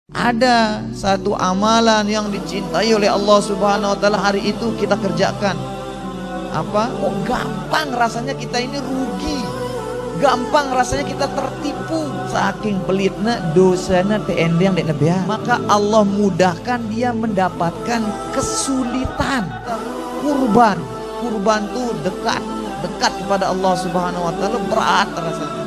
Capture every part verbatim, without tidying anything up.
Ada satu amalan yang dicintai oleh Allah Subhanahu wa taala, hari itu kita kerjakan. Apa? Oh, gampang rasanya kita ini rugi. Gampang rasanya kita tertipu. Saking pelitna dosana T N D yang dek nebeah. Maka Allah mudahkan dia mendapatkan kesulitan. Kurban. Kurban tuh dekat. Dekat kepada Allah Subhanahu wa taala, berat rasanya.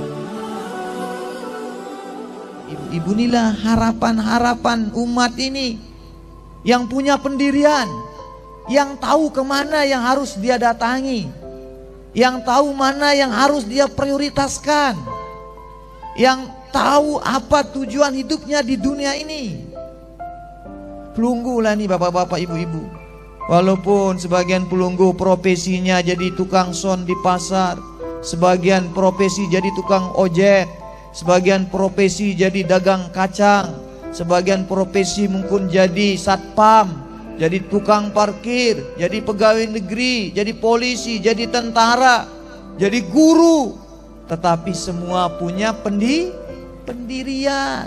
Ibu inilah harapan-harapan umat ini yang punya pendirian, yang tahu kemana yang harus dia datangi, yang tahu mana yang harus dia prioritaskan, yang tahu apa tujuan hidupnya di dunia ini. Pelunggu lah nih bapak-bapak, ibu-ibu. Walaupun sebagian pelunggu profesinya jadi tukang son di pasar, sebagian profesi jadi tukang ojek, sebagian profesi jadi dagang kacang, sebagian profesi mungkin jadi satpam, jadi tukang parkir, jadi pegawai negeri, jadi polisi, jadi tentara, jadi guru. Tetapi semua punya pendi, pendirian.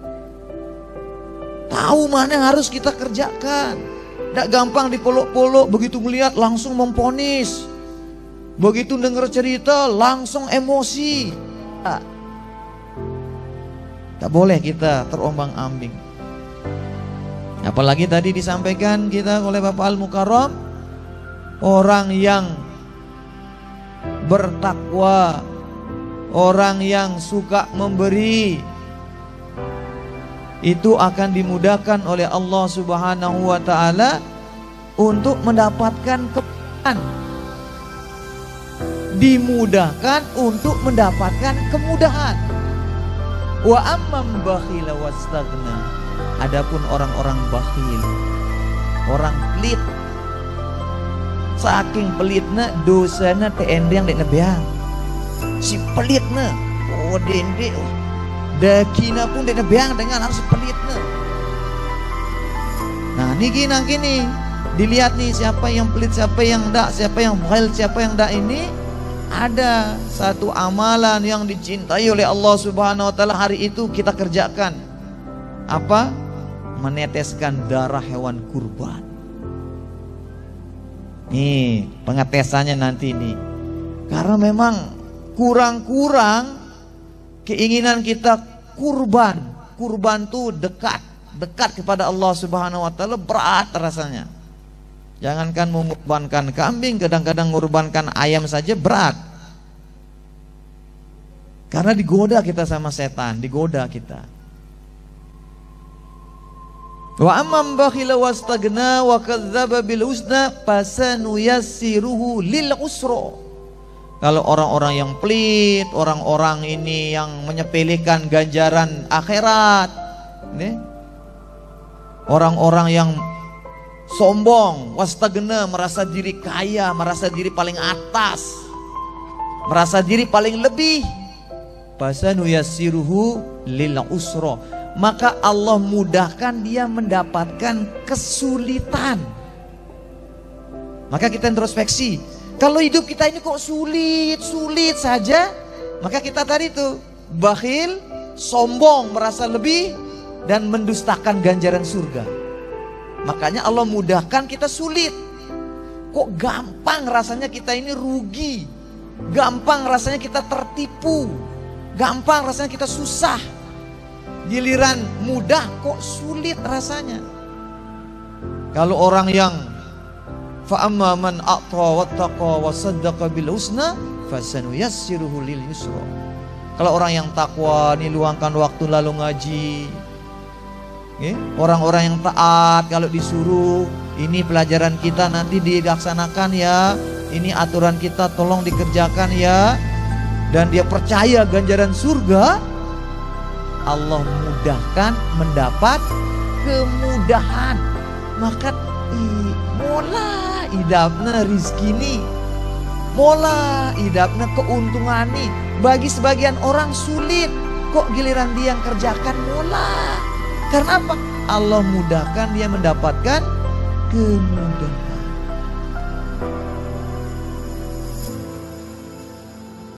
Tahu mana yang harus kita kerjakan. Tidak gampang dipeluk-peluk, begitu melihat langsung memponis. Begitu dengar cerita langsung emosi. Tak boleh kita terombang-ambing. Apalagi tadi disampaikan kita oleh Bapak Al-Mukarram, orang yang bertakwa, orang yang suka memberi, itu akan dimudahkan oleh Allah Subhanahu wa taala untuk mendapatkan kemudahan. Dimudahkan untuk mendapatkan kemudahan. Wa amman bakhila wastaghna. Adapun orang-orang bakhil, orang pelit, saking pelitna dosana T N D yang dek nebeang. Si pelitna, oh dende, oh dakina pun dek nebeang dengan harus pelitna. Nah niki nang kini dilihat nih siapa yang pelit, siapa yang enggak, siapa yang bakhil, siapa yang enggak. Ini ada satu amalan yang dicintai oleh Allah Subhanahu wa taala, hari itu kita kerjakan. Apa? Meneteskan darah hewan kurban. Nih pengetesannya nanti nih. Karena memang kurang-kurang keinginan kita kurban. Kurban tuh dekat, dekat kepada Allah Subhanahu wa taala, berat rasanya. Jangankan mengorbankan kambing, kadang-kadang mengorbankan ayam saja berat. Karena digoda kita sama setan, digoda kita. Wa amman bakhila wastaghna wa kadzdzaba bil husna fasanuyassiruhu lil usra. Kalau orang-orang yang pelit, orang-orang ini yang menyepelekan ganjaran akhirat, nih. Orang-orang yang sombong, wastagna, merasa diri kaya, merasa diri paling atas, merasa diri paling lebih. Fasanuyassiruhu lil usra. Maka Allah mudahkan dia mendapatkan kesulitan. Maka kita introspeksi. Kalau hidup kita ini kok sulit, sulit saja, maka kita tadi itu bakhil, sombong, merasa lebih, dan mendustakan ganjaran surga. Makanya Allah mudahkan kita sulit. Kok gampang rasanya kita ini rugi. Gampang rasanya kita tertipu. Gampang rasanya kita susah. Giliran mudah kok sulit rasanya. Kalau orang yang fa amma man a'ta wattaqa wa saddaqa bil husna fasanuyassiruhu lil yusra. Kalau orang yang takwa nih luangkan waktu lalu ngaji, orang-orang yang taat kalau disuruh ini pelajaran kita nanti dilaksanakan ya, ini aturan kita tolong dikerjakan ya, dan dia percaya ganjaran surga, Allah mudahkan mendapat kemudahan. Maka i, mola idapna rizki ini, mola idapna keuntungan ini. Bagi sebagian orang sulit, kok giliran dia yang kerjakan mola. Karena apa? Allah mudahkan dia mendapatkan kemudahan.